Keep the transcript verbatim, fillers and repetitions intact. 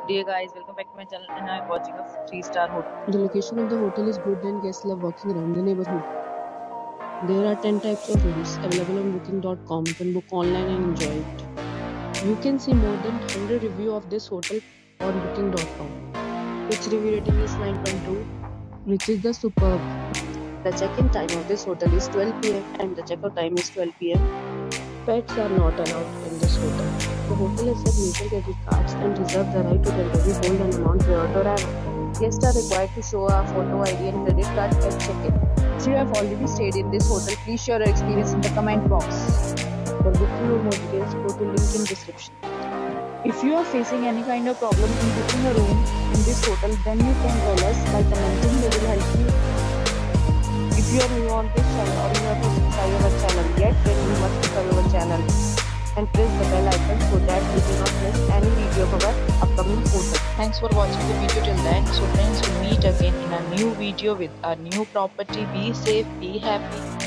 Dear guys, welcome back to my channel and I'm watching a three star hotel. The location of the hotel is good and guests love walking around the neighborhood. There are ten types of rooms available on booking dot com. You can book online and enjoy it. You can see more than one hundred reviews of this hotel on booking dot com. Its review rating is nine point two, which is the superb. The check-in time of this hotel is twelve p m and the check-out time is twelve p m Pets are not allowed in this hotel. The hotel accepts major credit cards and reserves the right to temporarily hold an amount prior to arrival. Guests are required to show a photo I D and credit card at check-in. If you have already stayed in this hotel, please share your experience in the comment box. For booking or more details, go to link in description. If you are facing any kind of problem in booking a room in this hotel, then you can call us by commenting. We will help you. If you are new on this channel or you have to subscribe our channel yet, then you must subscribe our channel and press the bell icon so that you do not miss any video of our upcoming hotel. Thanks for watching the video till the end. So friends, we'll meet again in a new video with a new property. Be safe, be happy.